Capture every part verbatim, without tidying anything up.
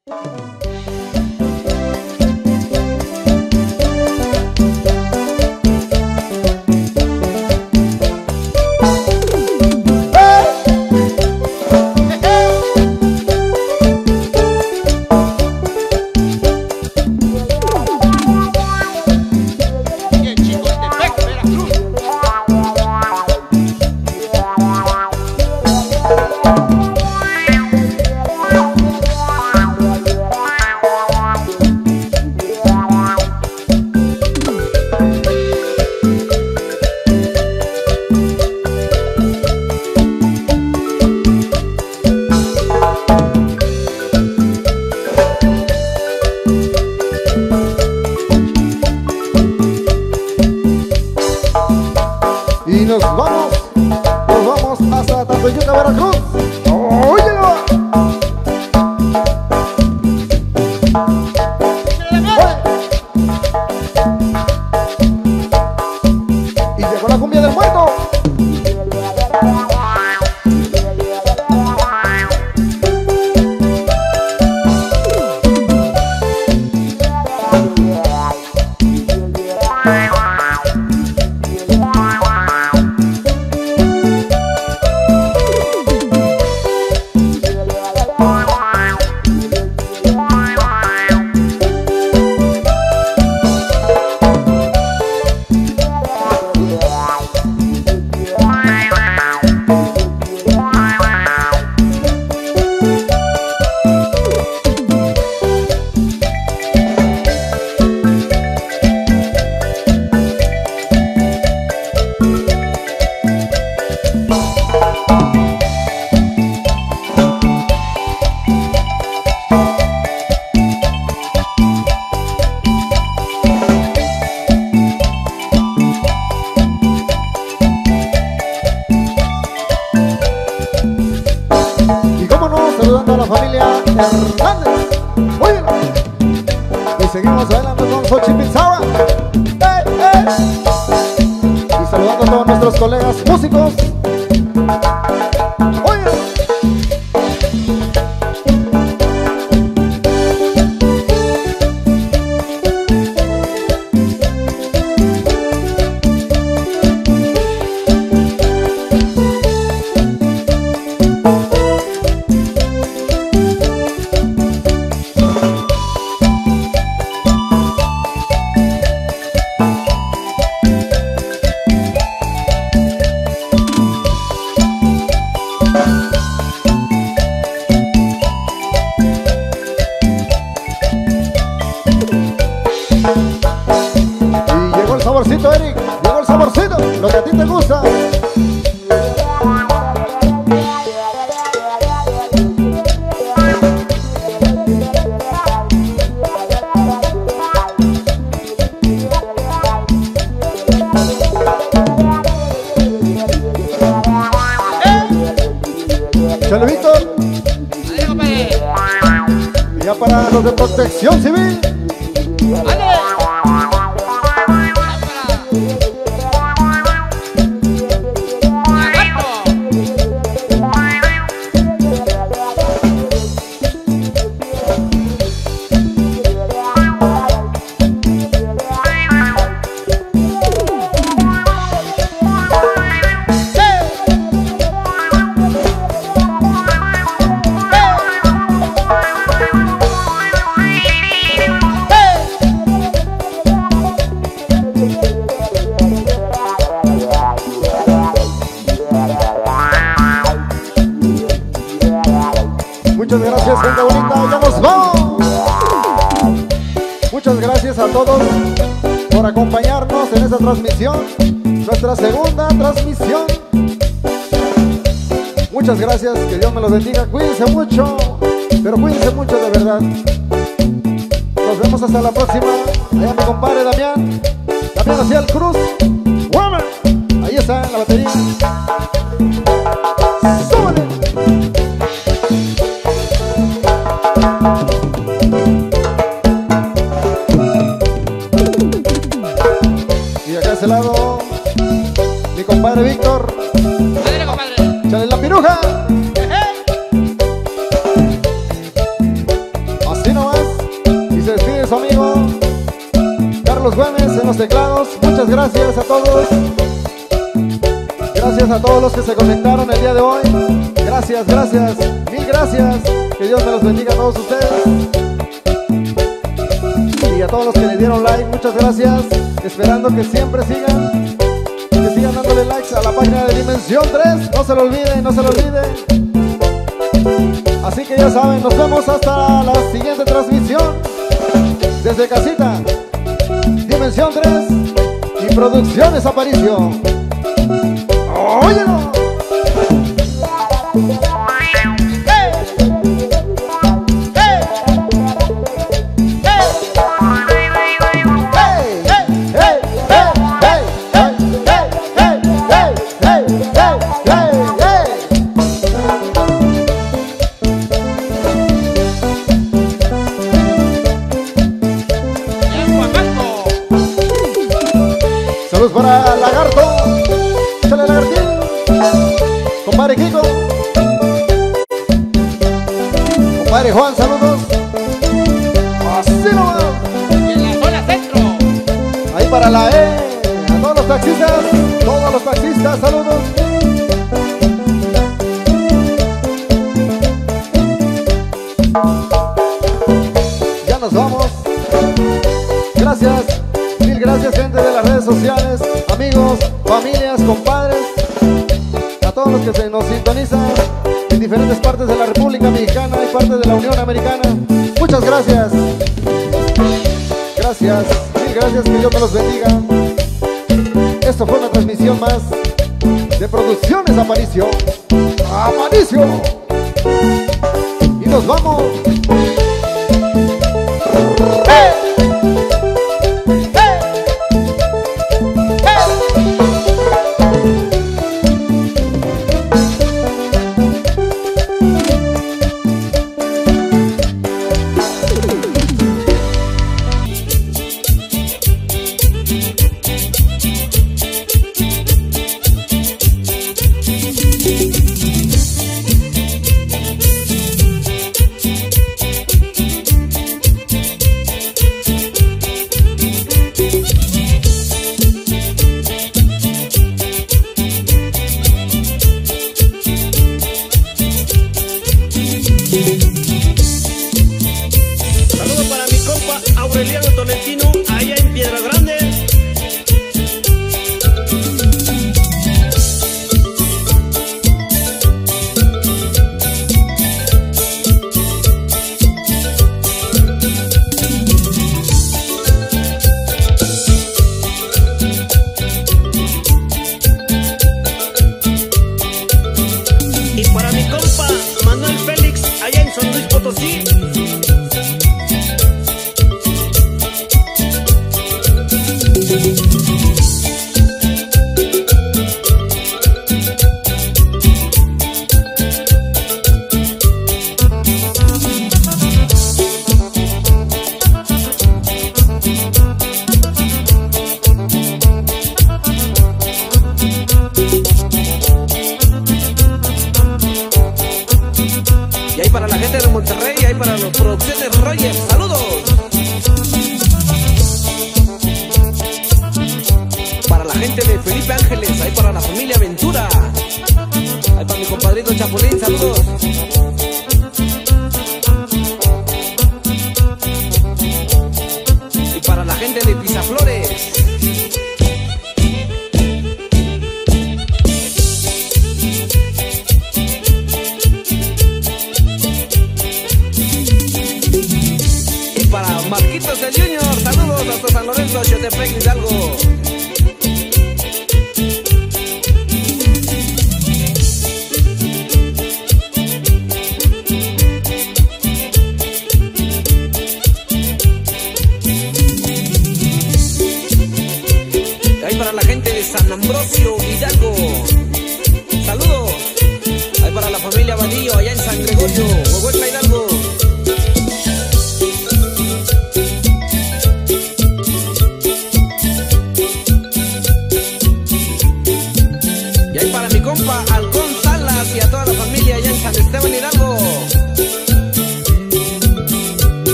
Y nos vamos, nos vamos hasta Tantoyuca, Veracruz. ¡Óyelo! Y llegó la cumbia del muerto. Saludando a la familia Hernández. Óyelo. Y seguimos bailando con Xochitl Pizarra. ¡Eh, eh! Y saludando a todos nuestros colegas músicos. Óyelo. Saborcito, Eric, llegó el saborcito, lo que a ti te gusta. Chale, Víctor. Y ya para los de Protección Civil. Muchas gracias, gente bonita, ya nos vamos. Muchas gracias a todos por acompañarnos en esta transmisión, nuestra segunda transmisión. Muchas gracias, que Dios me los bendiga, cuídense mucho, pero cuídense mucho de verdad. Nos vemos hasta la próxima. Allá mi compadre Damián, Damián Aciel Cruz, ¡Woman! Ahí está en la batería. ¡Súbale! Y acá a ese lado mi compadre Víctor. Madre, compadre. ¡Chale la piruja! Así Carlos Güemes en los teclados. Muchas gracias a todos. Gracias a todos los que se conectaron el día de hoy. Gracias, gracias, mil gracias. Que Dios me los bendiga a todos ustedes. Y a todos los que le dieron like, muchas gracias. Esperando que siempre sigan, que sigan dándole likes a la página de Dimensión tres. No se lo olviden, no se lo olviden. Así que ya saben, nos vemos hasta la siguiente transmisión. Desde casita, Dimensión tres y Producciones Aparicio. ¡Óyelo! Saludos para Lagarto, échale Lagartín, compadre Kiko, compadre Juan, saludos. Así nomás. Y en la zona centro. Ahí para la E, a todos los taxistas, todos los taxistas, saludos. Ya nos vamos. Gracias. Mil gracias, gente de las redes sociales, amigos, familias, compadres, a todos los que se nos sintonizan en diferentes partes de la República Mexicana y partes de la Unión Americana. Muchas gracias. Gracias, mil gracias, que Dios me los bendiga. Esto fue una transmisión más de Producciones Aparicio. ¡Aparicio! Y nos vamos. ¡Eh!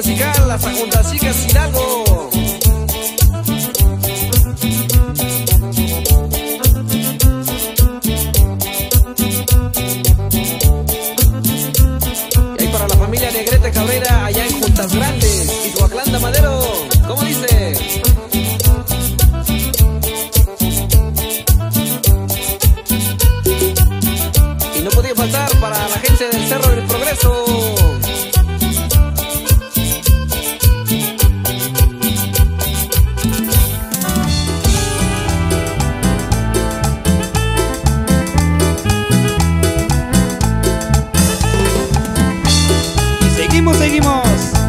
musical hasta junto a Chicas Hidalgo. Y ahí para la familia Negrete Cabrera allá en Juntas Grandes, Ixhuatlán de Madero. ¿Cómo dice? Y no podía faltar para la gente del Cerro del Progreso. Seguimos, seguimos.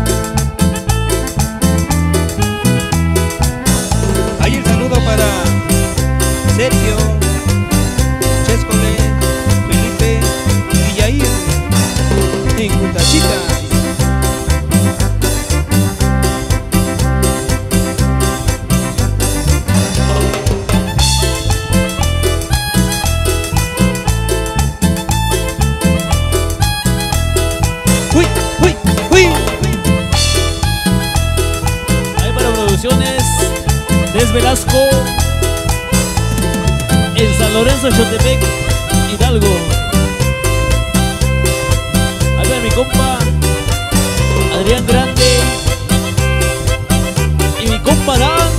Ahí el saludo para Sergio, Chescole, Felipe y Yair en Juntachita. ¡Uy! ¡Uy! ¡Uy! Ahí para producciones Des Velasco en San Lorenzo, Xotepec, Hidalgo. Ahí para mi compa Adrián Grande y mi compa Dan.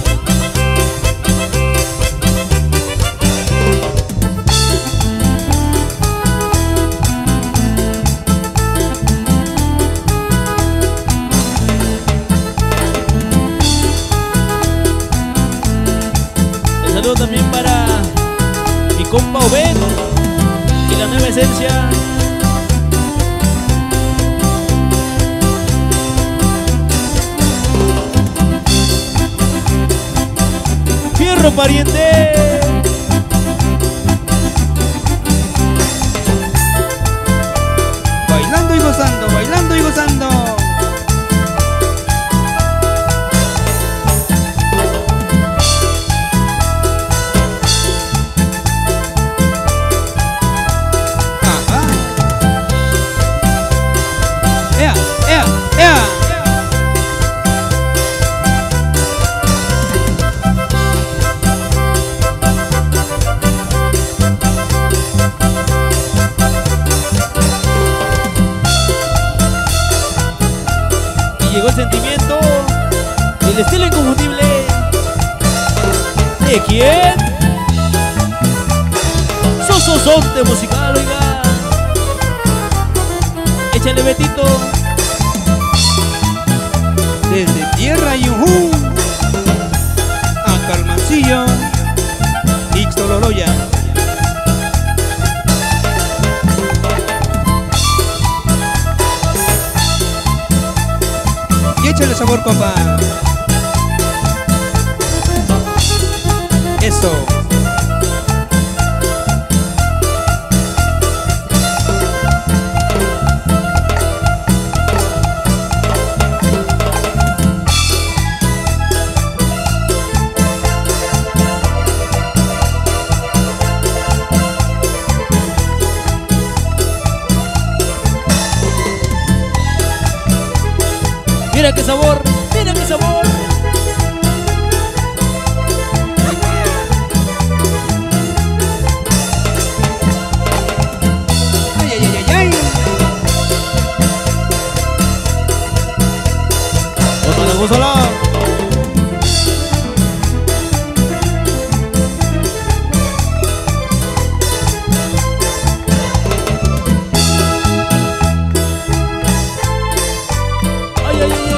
Saludo también para mi compa Obed y la nueva esencia. ¡Fierro, pariente! Bailando y gozando, bailando y gozando. ¡Ea! ¡Ea! ¡Ea! Y llegó el sentimiento y el estilo inconfundible. ¿De quién? Sososonte musical, oiga. Échale, Betito. Desde Tierra Yujú a Calmancillo, Ixtololoya. Y échale sabor, compa. Eso. Mira qué sabor, mira qué sabor. ¡Ay, ay, ay, ay, ay! Gózala, gózala. Ay, ay, ay,